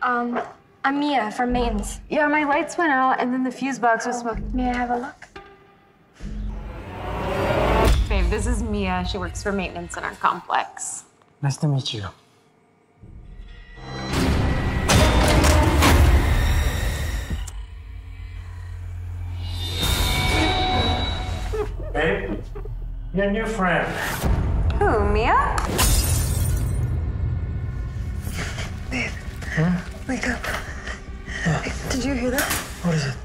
I'm Mia from maintenance. Yeah, my lights went out and then the fuse box was smoking. May I have a look? Babe, this is Mia. She works for maintenance in our complex. Nice to meet you. Babe, your new friend. Who, Mia? Babe, wake up. Did you hear that? What is it?